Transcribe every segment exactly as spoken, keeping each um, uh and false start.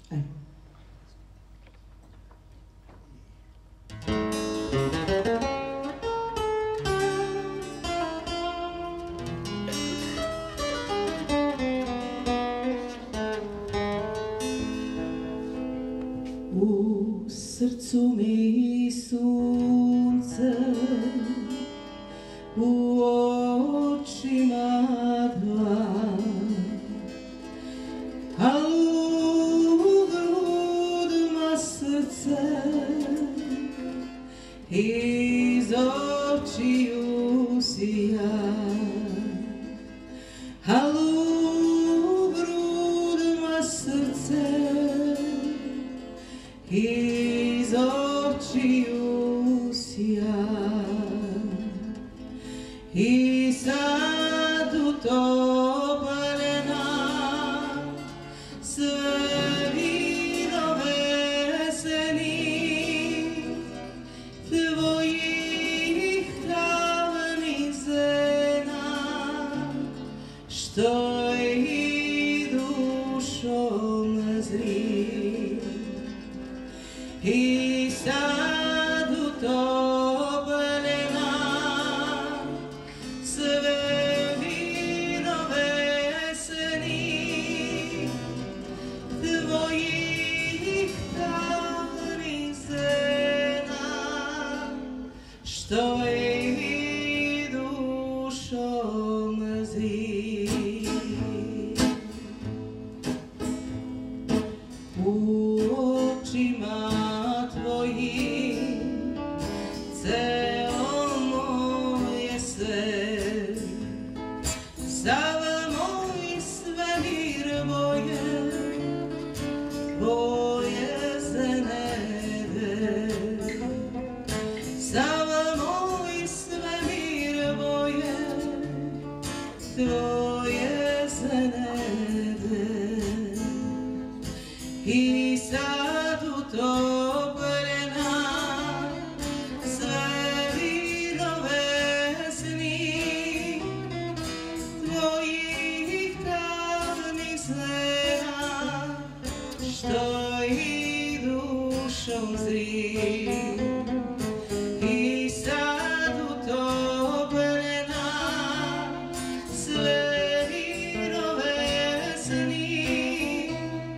U srcu mi sunce, u očima dva, a u grudima srce, iz očiju sija, a u grudima srce, iz očiju sija. I sad utopljena sve vinove seni tvojih tamnih zena, što i dušom zri. I sad utopljena sve vinove seni tvojih tamnih zena, što i dušom zri. U očima ceo moje sve, sav moj svemir boje, boje zenede. Sav moj svemir boje, tvoje zenede. I sad utopljena sve vinove sni tvojih tamnih zena, što i dušom zri. I sad utopljena sve vinove sni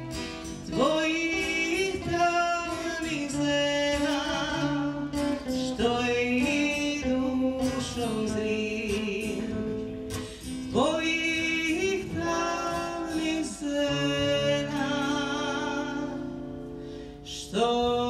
tvojih tamnih zena, što i dušom zri. Tvojih tamnih zena, što